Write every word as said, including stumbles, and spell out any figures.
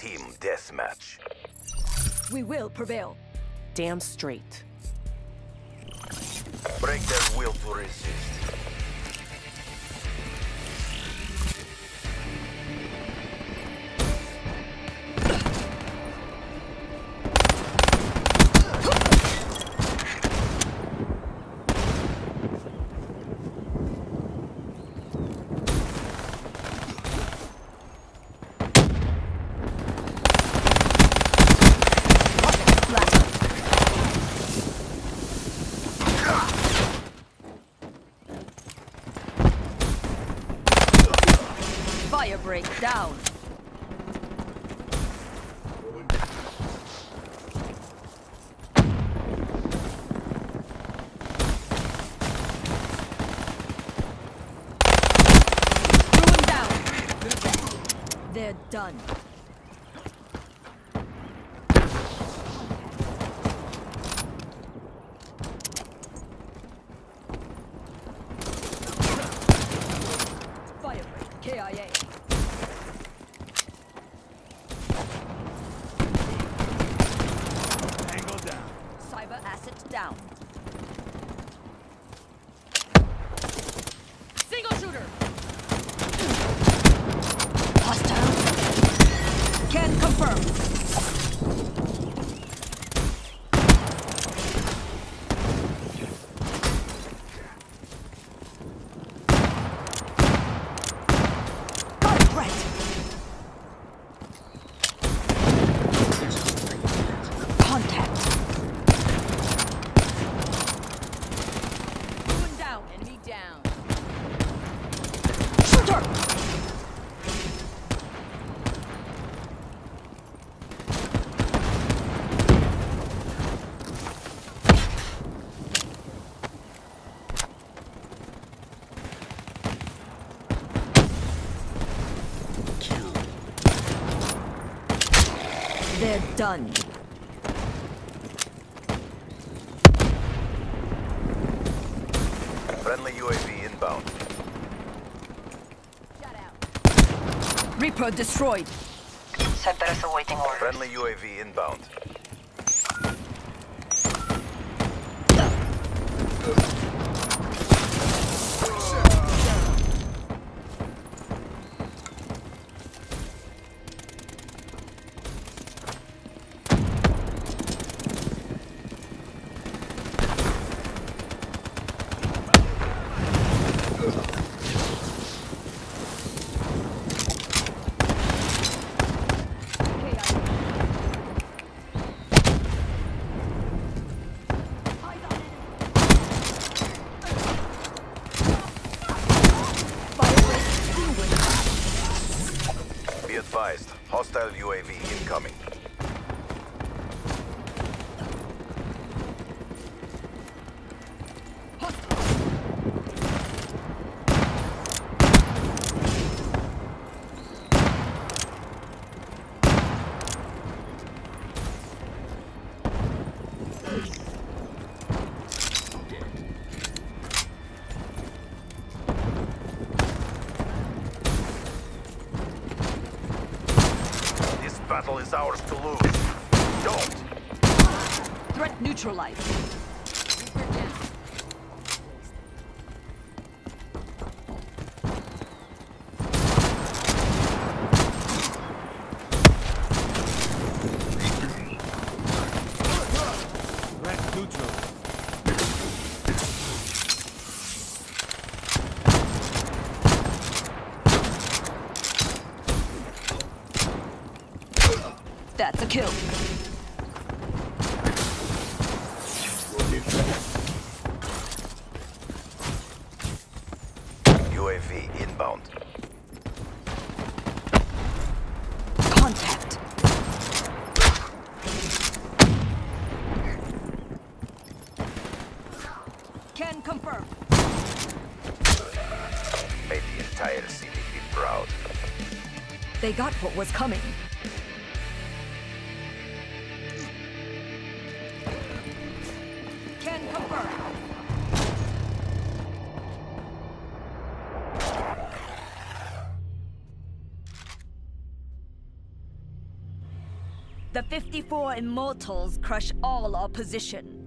Team deathmatch. We will prevail. Damn straight. Break their will to resist. Fire break down. Ruin down. They're done. Fire break. K I A. Cyber asset down. Single shooter. Hostile. Can confirm. Got a threat. Contact. Enemy down. Shooter! Kill. They're done. Friendly U A V inbound. Shut out. Reaper destroyed. Cerberus awaiting orders. Friendly U A V inbound. Be advised, hostile U A V incoming. This battle is ours to lose. Don't! Threat neutralized. Reaper down. Threat neutral. That's a kill. U A V inbound. Contact. Can confirm. Made the entire city be proud. They got what was coming. Can confirm. The fifty-four Immortals crush all opposition.